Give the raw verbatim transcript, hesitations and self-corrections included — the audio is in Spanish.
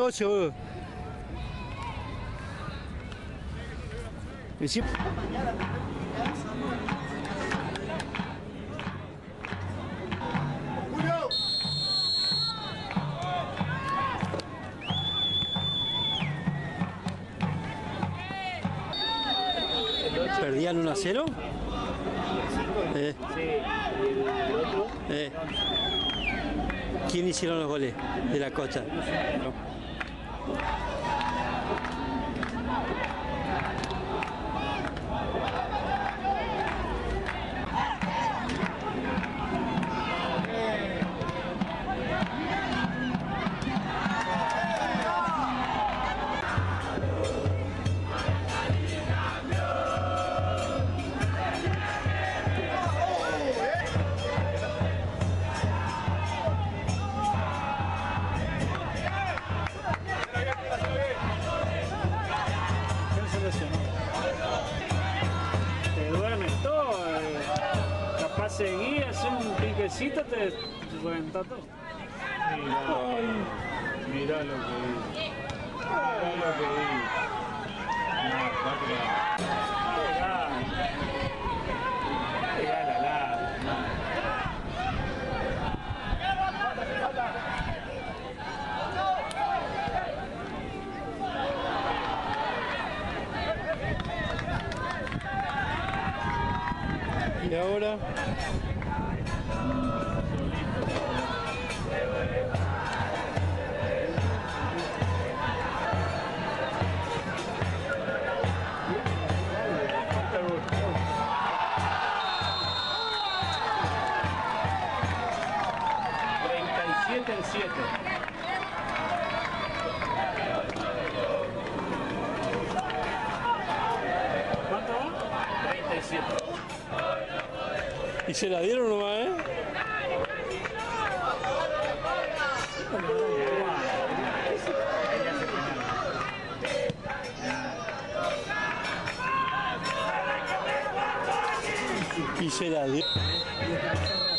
negocio, boludo. Y si... ¿Perdían uno a cero? Eh. Eh. ¿Quién hicieron los goles de la Costa? Seguí, hacer un piquecito, te reventó todo. Mirá, mirá lo que dice. Mirá lo que dice. No, Pegala, la. Y ahora... treinta y siete en siete. ¿Cuánto va? treinta y siete. ¿Y se la dieron nomás, eh? Y se la dieron.